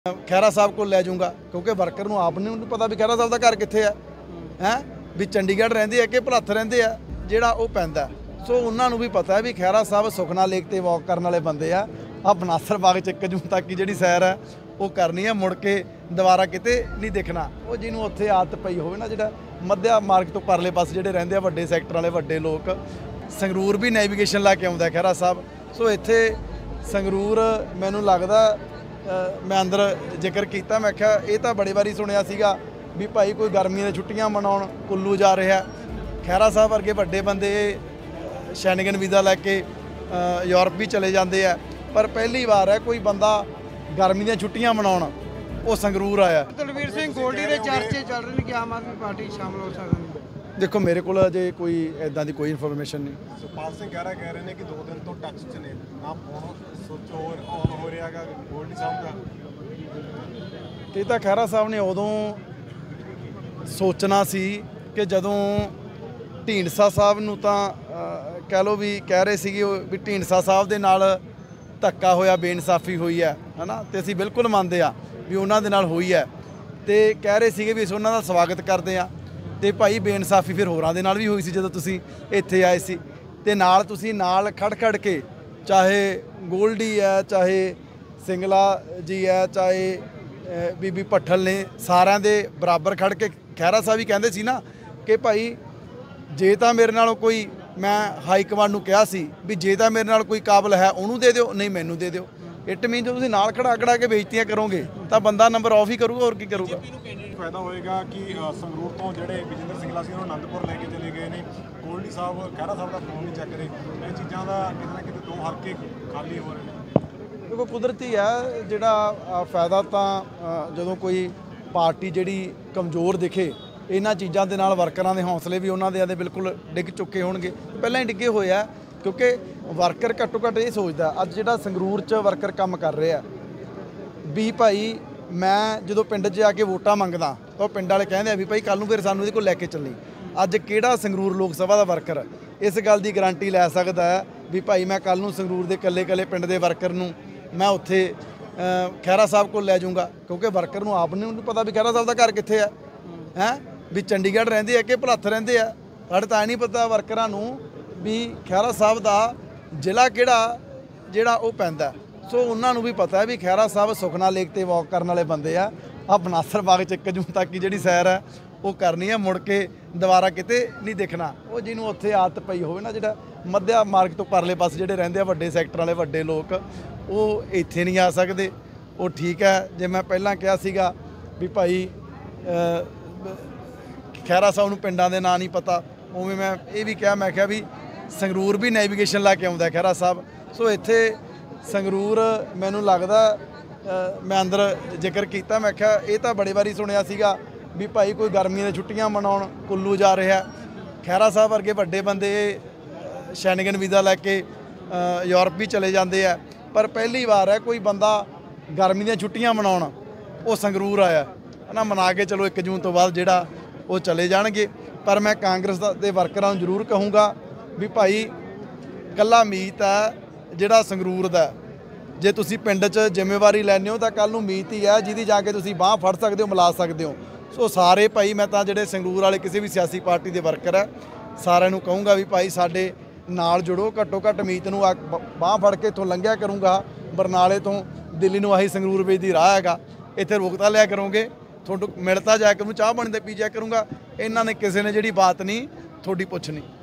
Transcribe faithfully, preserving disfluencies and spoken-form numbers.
खैरा साहब को लै जाऊँगा क्योंकि वर्कर नूं आप नहीं पता भी खैरा साहब का घर कित्थे है हैं भी चंडीगढ़ रहिंदे है कि भलत्थ रहिंदे है जिहड़ा वो पैंदा सो उन्होंने भी पता है भी खैरा साहब सुखना लेक ते वॉक करने वाले बंदे आ आ बनासर बाग च एक जून तक की जिहड़ी सैर है वो करनी है मुड़ के दोबारा किते नहीं देखना वो जिन्होंने उत्थे आदत पई होवे ना जिहड़ा मध्या मार्ग तो परले पासे जिहड़े रहिंदे आ वड्डे सैक्टर वाले वड्डे लोग संगरूर भी नैवीगेशन ला के आउंदा खैरा साहब सो इत्थे संगरूर मैनूं लगदा मैं अंदर जिक्र किया मैं क्या ये तो बड़ी बारी सुनिया सीगा भी भाई कोई गर्मी दी छुट्टियां मनाउण कुल्लू जा रहा खैरा साहब वर्गे वड्डे बंदे शैनिगन वीज़ा लैके यूरोप भी चले जाते हैं पर पहली बार है कोई बंदा गर्मी दी छुट्टियां मनाउण वो संगरूर आया। तलवीर सिंह गोल्डी के चर्चे चल रहे हैं कि आम आदमी पार्टी शामिल हो सकती है। देखो मेरे को अजे कोई इदां दी कोई इन्फॉर्मेशन नहीं। सुखपाल सिंह खैरा कह रहे हैं कि दो दिन तो टच च ने ना फोन स्विच ऑन ऑन हो रहा है गोल्डी साहब का ये तो खैरा साहब ने उदों सोचना सी कि जदों ढींडसा साहब नूं तां कह लो भी कह रहे सी भी ढींडसा साहब दे नाल धक्का होया बेइंसाफी हुई है है ना तो असीं बिल्कुल मानते हैं भी उन्हां दे नाल हुई है तो कह रहे सी भी असीं उन्हां दा स्वागत करते हैं तो भाई बेइंसाफी फिर होरां दे नाल भी हुई सी जदों तुसीं इत्थे आए सी ते नाल तुसीं नाल खड़ खड़ के चाहे गोल्डी है चाहे सिंगला जी है चाहे बीबी भट्ठल ने सारिਆਂ ਦੇ बराबर खड़ के खैरा साहब ही कहते सी ना कि भाई जे तो मेरे नालों कोई मैं हाई कमांड नूं कहा सी भी जे तो मेरे नाल कोई काबिल है उन्होंने दे दिओ नहीं मैनू दे दिओ इट मीन जो तुसीं नाल खड़ा खड़ा के बेइज्जतियां करोगे तो बंदा नंबर ऑफ ही करूगा और की करूगा। फायदा होएगा कि संगरूर तो ਜਿਹੜੇ ਵਿਜੇਂਦਰ ਸਿੰਗਲਾ ਸੀ ਉਹਨੂੰ ਆਨੰਦਪੁਰ ਲੈ ਕੇ ਚਲੇ ਗਏ ਨੇ ਗੋਲਡੀ ਸਾਹਿਬ ਖੈਰਾ ਸਾਹਿਬ ਦਾ ਫੋਨ ਨਹੀਂ ਚੱਕ ਰਹੇ ਇਹ ਚੀਜ਼ਾਂ ਦਾ ਕਿਤੇ ਨਾ ਕਿਤੇ ਦੋ ਹਲਕੇ ਖਾਲੀ ਹੋ ਰਹੇ ਨੇ। देखो कुदरती है ਜਿਹੜਾ फायदा तो ਜਦੋਂ कोई पार्टी ਜਿਹੜੀ कमज़ोर दिखे ਇਹਨਾਂ ਚੀਜ਼ਾਂ ਦੇ ਨਾਲ ਵਰਕਰਾਂ ਦੇ ਹੌਸਲੇ ਵੀ ਉਹਨਾਂ ਦੇ ਆਦੇ ਬਿਲਕੁਲ ਡਿੱਗ ਚੁੱਕੇ ਹੋਣਗੇ ਪਹਿਲਾਂ ਹੀ ਡਿੱਗੇ ਹੋਏ ਆ ਕਿਉਂਕਿ ਵਰਕਰ ਘੱਟੋ ਘੱਟ ਇਹ ਸੋਚਦਾ ਅੱਜ ਜਿਹੜਾ ਸੰਗਰੂਰ 'ਚ ਵਰਕਰ ਕੰਮ ਕਰ ਰਿਹਾ ਵੀ ਭਾਈ ਮੈਂ ਜਦੋਂ ਪਿੰਡ 'ਚ ਆ ਕੇ ਵੋਟਾਂ ਮੰਗਦਾ ਤਾਂ ਪਿੰਡ ਵਾਲੇ ਕਹਿੰਦੇ ਆ ਵੀ ਭਾਈ ਕੱਲ ਨੂੰ ਫਿਰ ਸਾਨੂੰ ਇਹਦੇ ਕੋਲ ਲੈ ਕੇ ਚੱਲੀ ਅੱਜ ਕਿਹੜਾ ਸੰਗਰੂਰ ਲੋਕ ਸਭਾ ਦਾ ਵਰਕਰ ਇਸ ਗੱਲ ਦੀ ਗਾਰੰਟੀ ਲੈ ਸਕਦਾ ਹੈ ਵੀ ਭਾਈ ਮੈਂ ਕੱਲ ਨੂੰ ਸੰਗਰੂਰ ਦੇ ਇਕੱਲੇ ਇਕੱਲੇ ਪਿੰਡ ਦੇ ਵਰਕਰ ਨੂੰ ਮੈਂ ਉੱਥੇ ਖੈਰਾ ਸਾਹਿਬ ਕੋਲ ਲੈ ਜਾਊਂਗਾ ਕਿਉਂਕਿ ਵਰਕਰ ਨੂੰ ਆਪ ਨਹੀਂ ਪਤਾ ਵੀ ਖੈਰਾ ਸਾਹਿਬ ਦਾ ਘਰ ਕਿੱਥੇ ਹੈ ਹੈ ਵੀ ਚੰਡੀਗੜ੍ਹ ਰਹਿੰਦੇ ਆ ਕਿ ਭਲੱਥ ਰਹਿੰਦੇ ਆ ਸਾਡੇ ਤਾਂ ਨਹੀਂ ਪਤਾ ਵਰਕਰਾਂ ਨੂੰ ਵੀ ਖੈਰਾ ਸਾਹਿਬ ਦਾ ਜ਼ਿਲ੍ਹਾ ਕਿਹੜਾ ਜਿਹੜਾ ਉਹ ਪੈਂਦਾ ਸੋ ਉਹਨਾਂ ਨੂੰ ਵੀ ਪਤਾ ਵੀ ਖੈਰਾ ਸਾਹਿਬ ਸੁਖਨਾ ਲੇਕ ਤੇ ਵॉक ਕਰਨ ਵਾਲੇ ਬੰਦੇ ਆ ਆ ਬਨਾਸਰ ਬਾਗ ਚ ਇੱਕ ਜੂਨ ਤੱਕ ਦੀ ਜਿਹੜੀ ਸੈਰ ਹੈ ਉਹ ਕਰਨੀ ਹੈ ਮੁੜ ਕੇ ਦੁਬਾਰਾ ਕਿਤੇ ਨਹੀਂ ਦੇਖਣਾ ਉਹ ਜਿਹਨੂੰ ਉੱਥੇ ਆਦਤ ਪਈ ਹੋਵੇ ਨਾ ਜਿਹੜਾ ਮੱਧਿਆ ਮਾਰਗ ਤੋਂ ਪਰਲੇ ਪਾਸੇ ਜਿਹੜੇ ਰਹਿੰਦੇ ਆ ਵੱਡੇ ਸੈਕਟਰ ਵਾਲੇ ਵੱਡੇ ਲੋਕ ਉਹ ਇੱਥੇ ਨਹੀਂ ਆ ਸਕਦੇ ਉਹ ਠੀਕ ਹੈ ਜੇ ਮੈਂ ਪਹਿਲਾਂ ਕਿਹਾ ਸੀਗਾ ਵੀ ਭਾਈ खैरा साहब नूं पिंडां दे नां नहीं पता उवें मैं ये भी कहा मैं क्या भी संगरूर भी नैवीगेशन ला के आउंदा खैरा साहब सो इत्थे संगरूर मैनूं लगदा मैं अंदर जिक्र किया मैं क्या ये तो बड़ी बारी सुनिया सीगा भी भाई कोई गर्मी दी छुट्टियां मनाउण कुल्लू जा रहा खैरा साहब वर्गे वड्डे बंदे शैनिगन वीज़ा लैके यूरोप भी चले जाते हैं पर पहली बार है कोई बंदा गर्मी दी छुट्टियां मनाउण वो संगरूर आया है ना मना के चलो एक जून तो बाद जिहड़ा वो चले जाएंगे पर मैं कांग्रेस के वर्करां नूं जरूर कहूँगा भी भाई कल्ला मीत है जिहड़ा संगरूर दा जे तुसीं पिंड च जिम्मेवारी लैंदे हो तो कल नूं मीत ही है जिहदी जाके तुसीं बांह फड़ सकते हो मिला सकते हो सो सारे भाई मैं तो जिहड़े संगरूर वाले किसी भी सियासी पार्टी के वर्कर है सारिਆਂ ਨੂੰ कहूँगा भी भाई साडे नाल जुड़ो घट्टो घट्ट मीत नूं बांह फड़ के इत्थों लंघिया करूँगा बरनाले तो दिल्ली नूं आही संगरूर ਵੇਚ ਦੀ राह हैगा इत्थे रोकता लिया करोगे थोड़ा मिलता जाया करूँ चाह पानी पी जाया करूँगा इन्होंने किसी ने जी बात नहीं थोड़ी पुछनी।